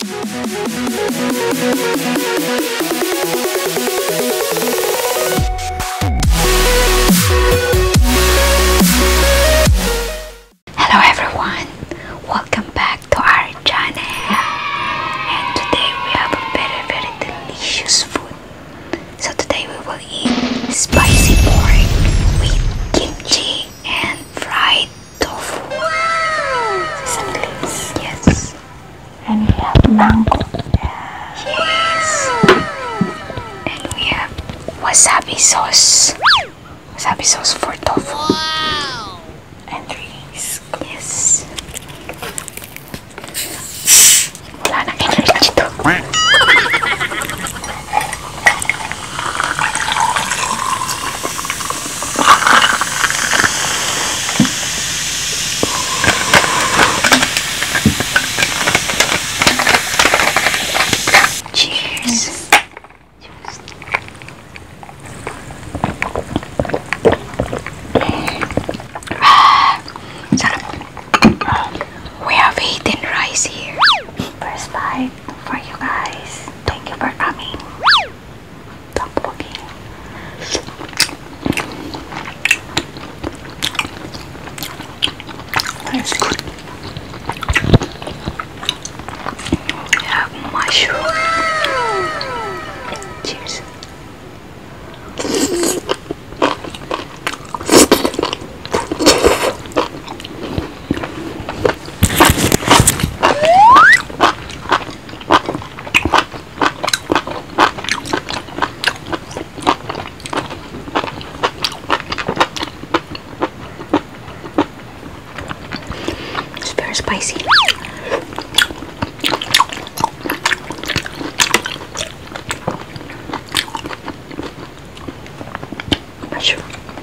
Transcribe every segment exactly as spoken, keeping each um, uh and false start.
Hello everyone, welcome back to our channel, and today we have a very very delicious food. So today we will eat spicy pork with kimchi and fried tofu. Wow! Yes. And we have mango. Yes. And we have wasabi sauce. Wasabi sauce for tofu. Wow! And drinks. Yes. Wala nang energy to. Cheers. Ah, sarap. We have eaten rice here. First bite for you guys. Thank you for coming. Tteokbokki. It's good. We have mushroom. Cheers. It's very spicy. Mushroom.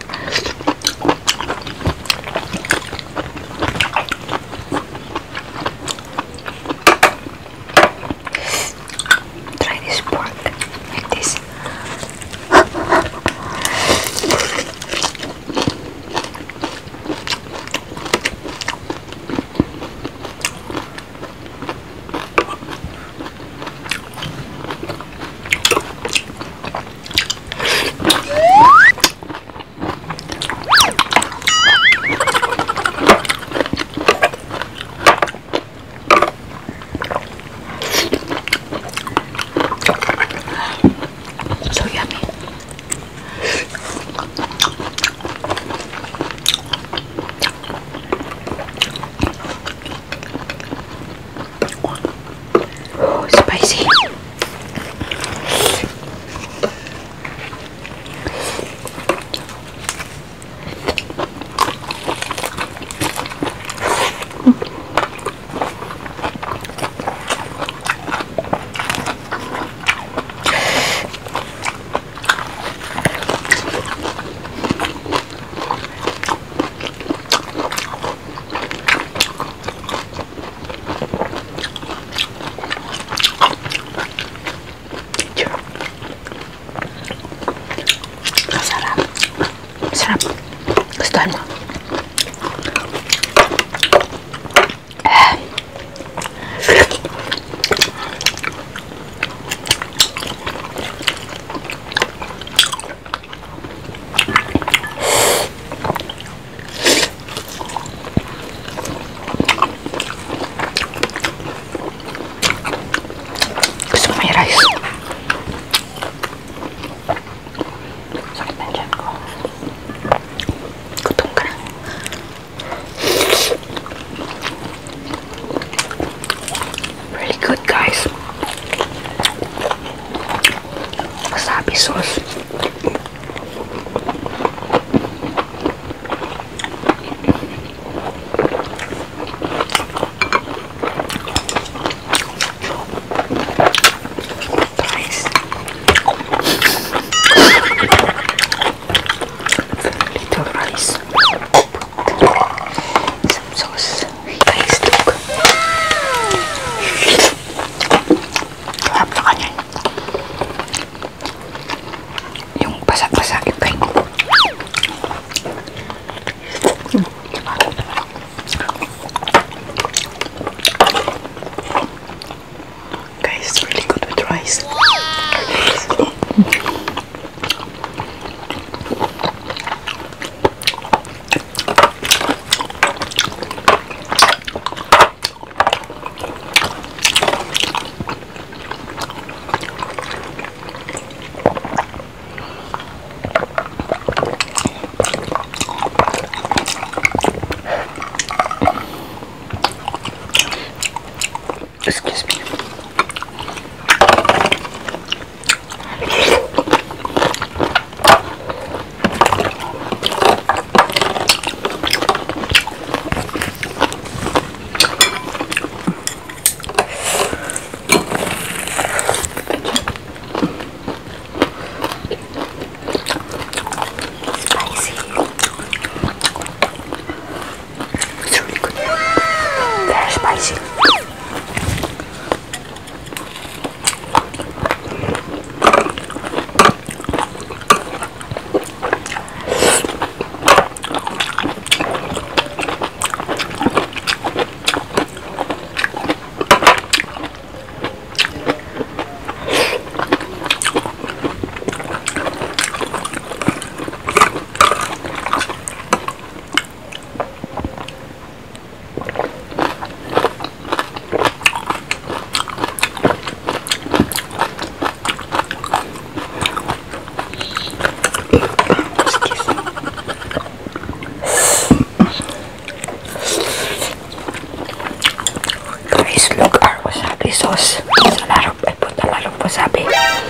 Try this pork like this. So yummy. Oh, spicy. guys. Excuse me. Spicy. It's really good. Very spicy. Guys, look our wasabi sauce. It's a lot of, I put a lot of wasabi.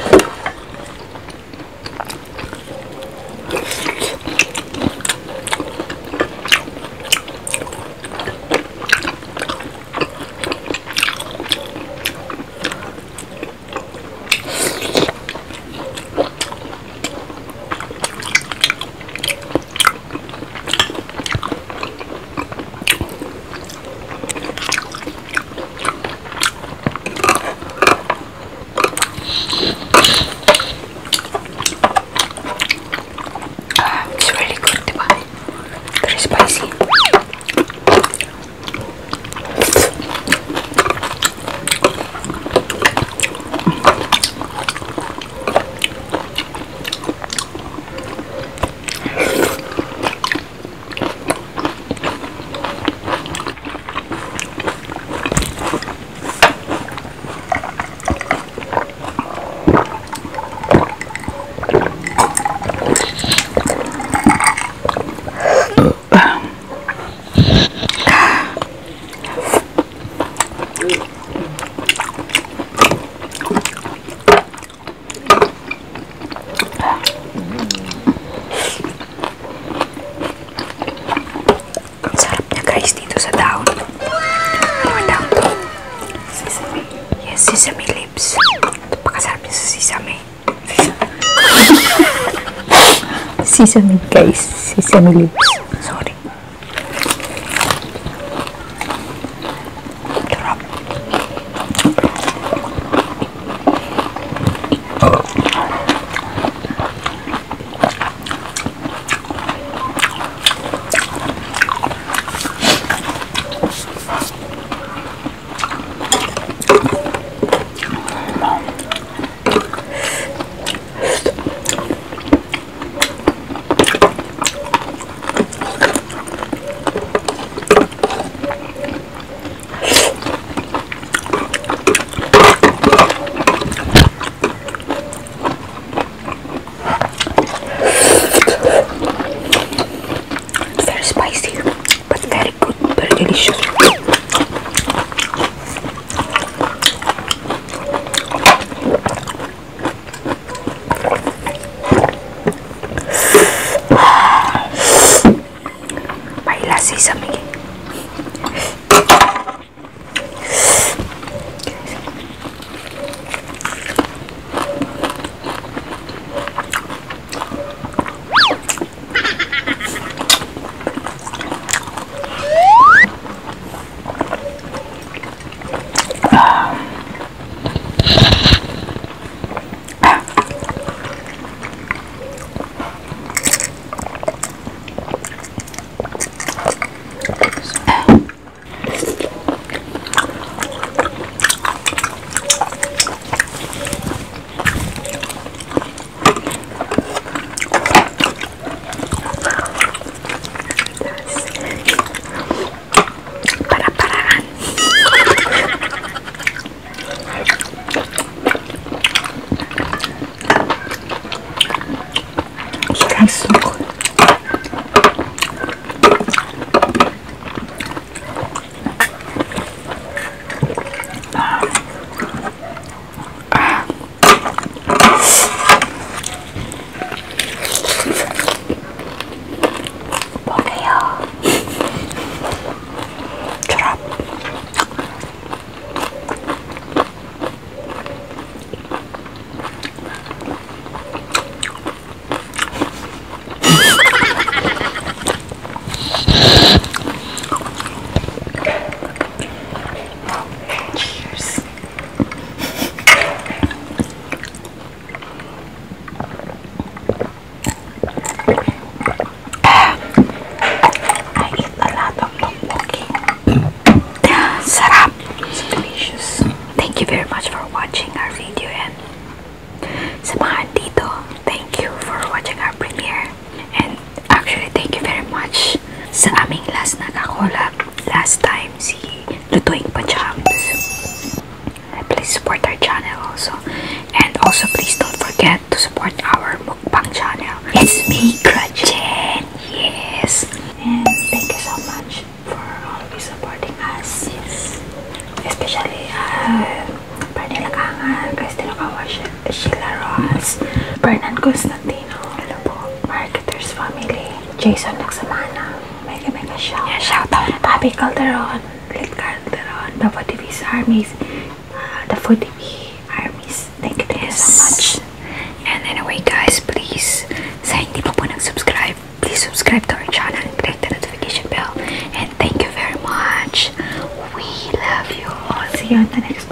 It's really good, diba? Very spicy. Sarap niya guys dito sa daon. Ano daon to? Sesame. Yes, sesame lips. Napakasarap niya sa sesame. Sesame guys, sesame lips. Sorry. Sarap. much for watching our video, and sa mga dito, thank you for watching our premiere. And actually, thank you very much sa aming last na kakolab last time, si Lutuing Pajams. Please support our channel also. And also, please don't forget to support our mukbang channel. It's me, Gretchen. Yes. And thank you so much for always supporting us. Yes. Especially, uh, Pernilla Kangan, Christina Kawash, Sheila Ross, Bernan Constantino, hello po, Marketers Family, Jason Nagsamana, mega mega shout. Yeah, shout out. Papi Calderon, Lit Calderon, the Food T V's Armies, uh, the Food T V Armies. Thank you, thank you so much. And anyway, guys, please, sa hindi pa po nag-subscribe, please subscribe to our channel and click the notification bell. And thank you very much. We love you all. See you on the next